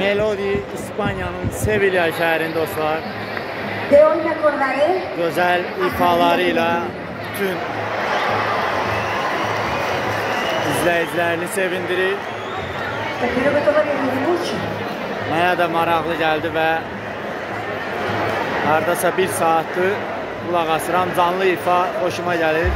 Melodi İspanya'nın Sevilla şehrinde dostlar. De hoy me acordaré. Güzel ifalarıyla bütün izleyicilerini sevindirir. Creo que todavía viene mucho. Mənə də maraqlı gəldi və hardasa 1 saatdır qulaq asıram. Canlı ifa xoşuma gəlir.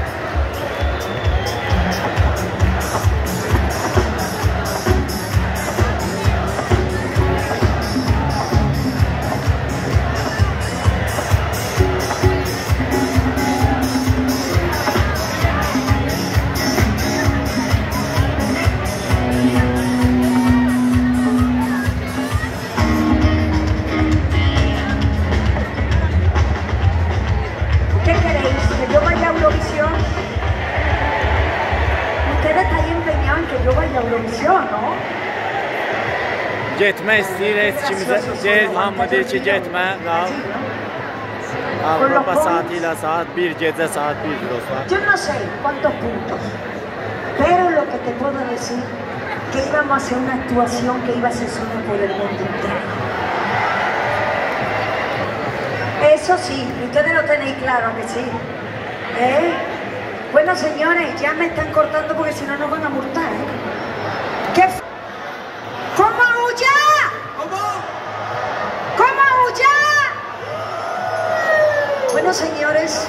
Getmək istəyir, heç kimizə deyil, hamı deyir ki, getmə, qal. Avropa saati ilə saat 1, gecə saat 1 dostlar. Yo no sé cuántos puntos, pero lo que te puedo decir que íbamos a hacer una actuación que iba a ser solo por el mundo entero. Eso sí, ustedes lo tenéis claro que sí. Bueno, señores, ya me están cortando porque si no nos van a multar, ¿Qué? ¿Cómo huya? ¿Cómo huya? Bueno, señores,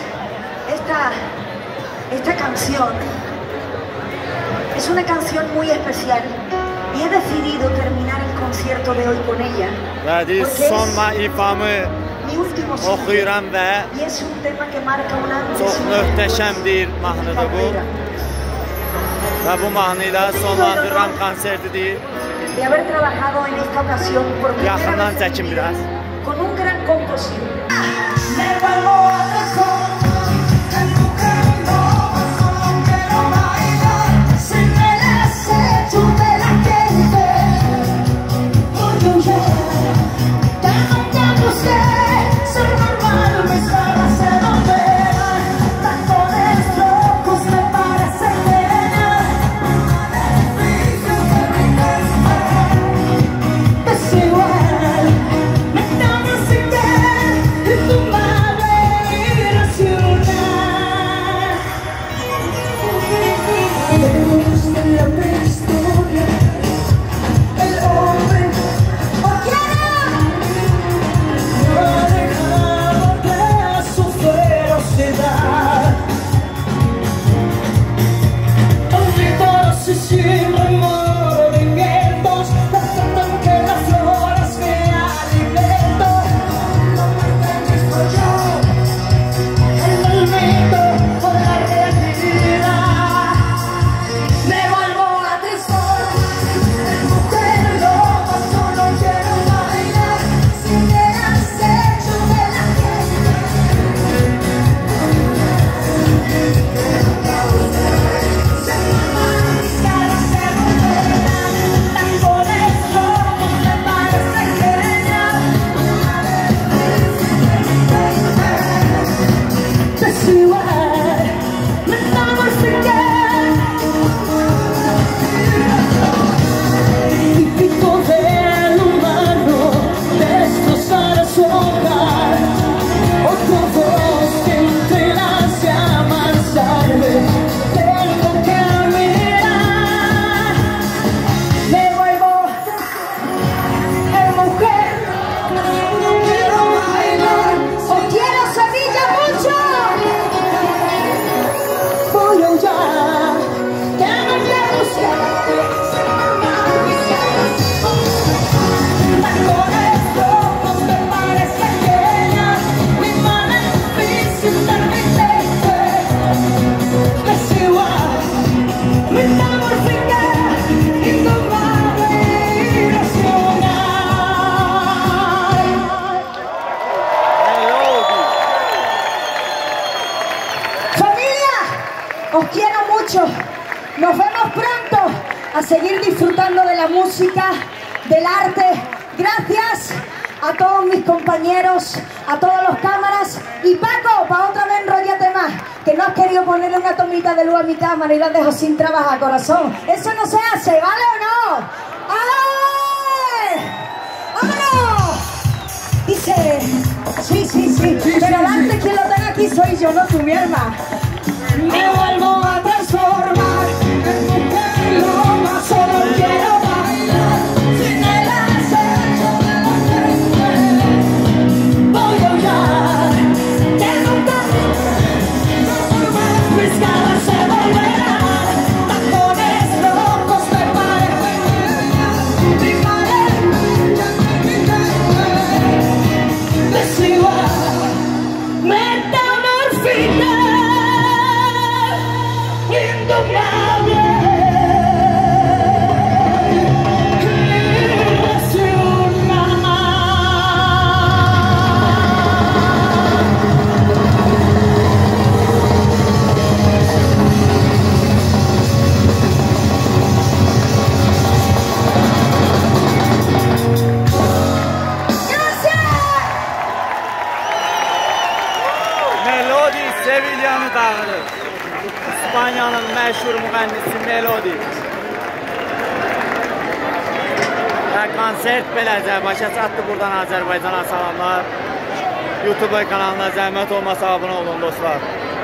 esta canción es una canción muy especial y he decidido terminar el concierto de hoy con ella. Porque es mi último oxuyuram və y es un tema que marca un antes çox möhtəşəm bir mahnıdır bu. Və bu mahnı ilə sonlandırıram konsertidir. De haber trabajado en esta ocasión por Yaxından çəkin biraz. Con un gran compositor. Os quiero mucho. Nos vemos pronto a seguir disfrutando de la música, del arte. Gracias a todos mis compañeros, a todas las cámaras. Y Paco, para otra vez enrollate más, que no has querido ponerle una tomita de luz a mi cámara y la dejo sin trabajar, corazón. Eso no se hace, ¿vale o no? ¡Ay! dice, sí, sí, sí, pero antes quien lo tenga aquí soy yo, no tú, mi hermana. Me vuelvo a transformar en mujer loba, solo quiero bailar sin el acecho de la gente. Voy a huyar, que nunca mis caras se volverán tacones locos de pared. Mi pared, desigual, metamorfina indomable. Melodi Sevilla'nı dağıdır. İspanya'nın meşhur mühendisi Melodi. Və konsert beləcə başa çatdı. Buradan Azərbaycana salamlar. YouTube kanalına zəhmət olmasa abunə olun dostlar.